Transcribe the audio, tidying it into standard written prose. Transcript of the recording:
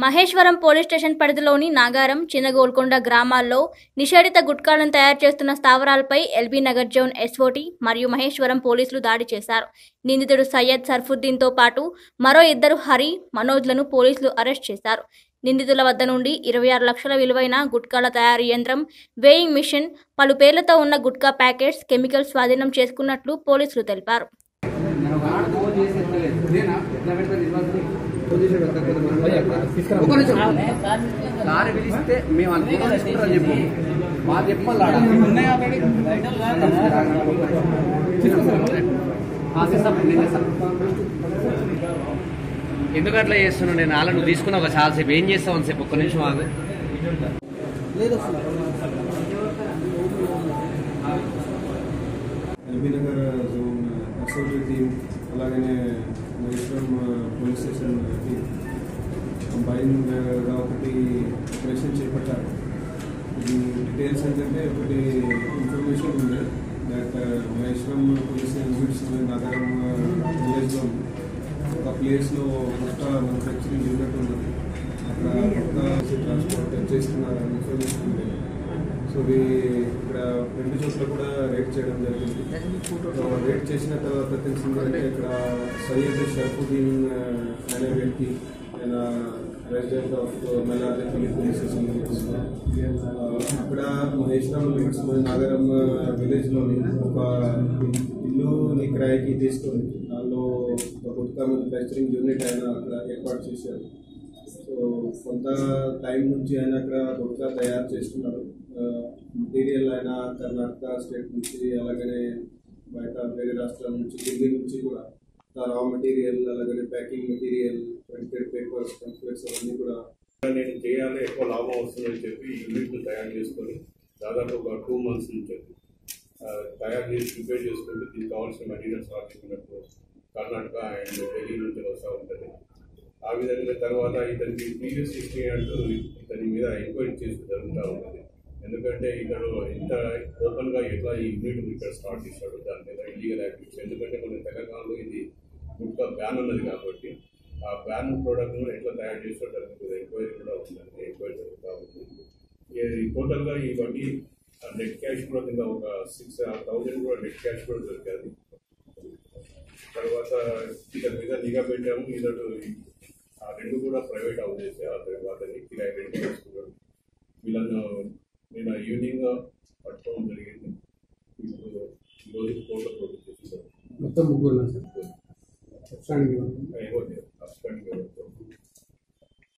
Maheshwaram police station పరిధిలోని నాగారం, చిన్నగోల్కొండ గ్రామాల్లో నిషేధిత గుట్కాలను తయారు చేస్తున్న స్థావరాలపై ఎల్బీ నగర్ జోన్ ఎస్ఓటీ మరియు మహేశ్వరం పోలీసులు దాడి చేశారు. నిందితుడు సయ్యద్ సర్ఫుద్దీన్తో పాటు మరో ఇద్దరు హరి, మనోజ్లను పోలీసులు అరెస్ట్ చేశారు. నిందితుల వద్ద నుండి 26 లక్షల విలువైన గుట్కాల తయారీ యంత్రం, వేయింగ్ మిషన్, పలు పేర్లతో ఉన్న గుట్కా ప్యాకెట్స్, కెమికల్స్ స్వాధీనం చేసుకున్నట్లు పోలీసులు తెలిపారు. ఎందుకు అట్లా చేస్తున్నావు? నేను అలా నువ్వు తీసుకున్నావు ఒక చాలాసేపు ఏం చేస్తావు అని చెప్పి ఒక్క నిమిషం ఆగు. LB Nagar zone SOT team అలాగనే మహేశ్వరం పోలీస్ స్టేషన్ టీమ్ కంబైన్గా ఒకటి ఆపరేషన్ చేపట్టారు. ఇది డీటెయిల్స్ ఏంటంటే ఒకటి ఇన్ఫర్మేషన్ ఉంది దట్ మహేశ్వరం పోలీస్ యూనిట్స్ నగరం విలేజ్లో ఒక ప్లేస్లో కొత్త మ్యానుఫ్యాక్చరింగ్ యూనిట్ ఉన్నది. అక్కడ కొత్త ట్రాన్స్పోర్ట్ చేస్తున్న ఇన్ఫర్మేషన్ ఉంది. సో ఇది ఇక్కడ 2 చోట్ల కూడా రేట్ చేయడం జరిగింది. రేట్ చేసిన తర్వాత తెలిసిందంటే ఇక్కడ సయ్యద్ షర్ఫుద్దీన్ అనే వ్యక్తి, ఆయన resident of Mallareddy police station అక్కడ మహేశ్వరం లిమిట్స్ నగరం విలేజ్లోని ఒక ఇల్లుని కిరాయికి తీసుకొని దానిలో ఒక గుట్కా మ్యానుఫ్యాక్చరింగ్ యూనిట్ ఆయన అక్కడ ఏర్పాటు చేశారు. సో కొంత టైం నుంచి ఆయన అక్కడ గుట్కా తయారు చేస్తున్నారు. మెటీరియల్ ఆయన కర్ణాటక స్టేట్ నుంచి, అలాగనే బయట వేరే రాష్ట్రాల నుంచి, ఢిల్లీ నుంచి కూడా రా మెటీరియల్, అలాగనే packing material, printed papers, templates అవన్నీ కూడా నేను చేయాలి, ఎక్కువ లాభం వస్తుందని చెప్పి యూనిట్ను తయారు చేసుకొని దాదాపు ఒక 2 months నుంచి తయారు చేసి ప్రిపేర్ చేసుకుంటే దీనికి కావాల్సిన మెటీరియల్స్ రాసుకున్నట్టు కర్ణాటక అండ్ ఢిల్లీ నుంచి వస్తూ ఉంటుంది. ఆ విధంగా తర్వాత ఇతనికి ప్రీవియస్ హిస్టరీ అంటూ ఇతని మీద ఎంక్వైరీ చేసి జరుగుతూ ఉంటుంది. ఎందుకంటే ఇక్కడ ఇంత ఓపెన్గా ఎట్లా ఈ యూనిట్ ఇక్కడ స్టార్ట్ చేశాడు, దాని మీద ఇల్లీగల్ యాక్టివిటీస్. ఎందుకంటే మన తెలంగాణలో ఇది గుట్కా బ్యాన్ ఉన్నది కాబట్టి ఆ బ్యాన్ ప్రోడక్ట్ను ఎట్లా తయారు చేస్తాడో దాని మీద ఎంక్వైరీ కూడా ఉందండి, ఎంక్వైరీ జరుగుతూ ఉంటుంది. టోటల్గా ఇవన్నీ నెట్ క్యాష్ కూడా కింద ఒక 6,000 కూడా నెట్ క్యాష్ కూడా దొరికారు. తర్వాత ఇతని మీద నిఘా పెట్టాము. ఇతడు ఆ 2 కూడా ప్రైవేట్ హౌస్ చేసి ఆ తర్వాత కిరాయి రెంట్ చేసుకున్నాడు. వీళ్ళను నేను ఈవినింగ్ పట్టుకోవడం జరిగింది. ఇప్పుడు ఈరోజు కోర్టులో ప్రొడ్యూస్ చేసేసారు. మొత్తం 3